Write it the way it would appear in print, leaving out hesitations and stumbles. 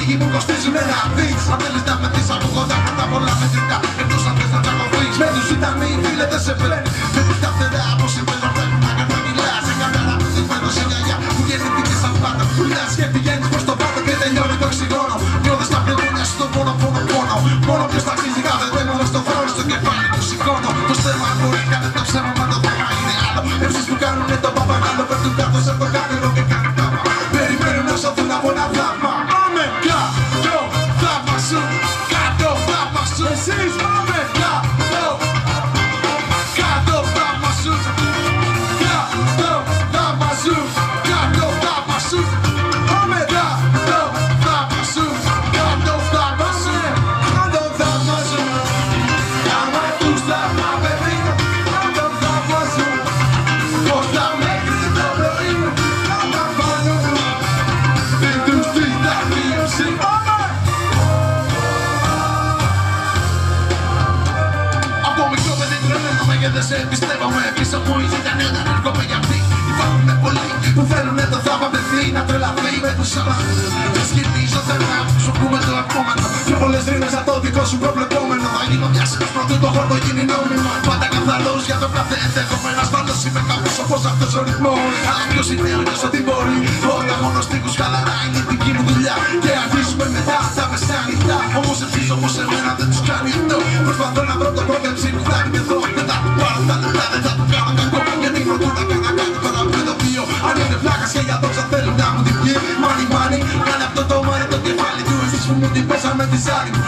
ψυχή μου κοστίζουν ένα δις. Αν θέλεις να με δεις από κοντά κατά πολλά μετρικά, εκτός αν θες να τσακωθείς. Με τους βιταμίνοι φίλε δεν σε φέρνει. Με τους τα φτερά πως συμφέρω πρέπει να καταμιλάς. Σε καμπέρα που την φέρνω σε γιαγιά που γεννηθήκε σαν πάντα. Πουλάς και πηγαίνεις προς το πάτο και τελειώνει το οξυγόνο. Νιώθεις τα πνευμόνια στο πόνο. Μόνο ποιος τα αξίζει κάθε θέμα μες στο χρόνο στο κεφάλι του σηκώνω. Το στέρμα μπορεί κάθε το ψέμα μα το θέμα είναι άλλο. Έψεις που κάνουνε το παπαγάλο πέφτουν κάτω σε το κάνερο και κάνουν τάμα. Περιμένουν να σωθούν από ένα θαύμα. Πάμε κάτω θαύμα σου, κάτω θαύμα σου. Εσείς πάμε κάτω θαύμα σου, κάτω θαύμα σου, κάτω θαύμα σου. Πάμε κάτω θαύμα σου, κάτω θαύμα σου, κάτω θαύμα σου. Άμα τους θαύμα παιδί, κάτω θαύμα σου. Πώς θα μέχρι το πρωί, κάτω πάνω του. Δεν τους δεις τα μείωση. Από μικρό παιδί τρελαίνομαι και δεν σε εμπιστεύομαι. Πίσω μου ήταν όταν έρχομαι για αυτή. Υπάρχουνε πολλοί που θέλουνε το θαύμα παιδί να τρελαθεί με τους άλλους. Και σκηνίζω θερμά, σου πούμε το επόμενο. Πιο πολλές ρήμες από το δικό σου προβλεπόμενο. Θα γίνω μια σύντος πρωτού το χώρο γίνει νόμιμο. Πάντα καθαρός για το κάθε ενδεχόμενο. Ασφαλώς είμαι κάπως όπως αυτός ο ρυθμός. Αλλά ποιος είναι ο ίδιος ό,τι μπορεί. Όλα μόνο στίχους χαλαρά είναι η δική μου δουλειά. Και αρχίζουμε μετά τα μεσάνυχτα. Όμως εσείς όπως εμένα δεν τους κάνει αυτό. Προσπαθώ να βρω το πρόβλεψη που θα είναι εδώ. Δεν θα του πάρω τα λεπτά, δεν θα του κάνω κακό. Γιατί φροντούτα κάνα κάτι τώρα που το βίο. Αν είναι φλάκας και για δόξα θέλουν να μου την πιει. Μάνι, κάνε αυτό το μάρι το κεφάλι του. Εσείς που μου την πέσαμε τη σάρι.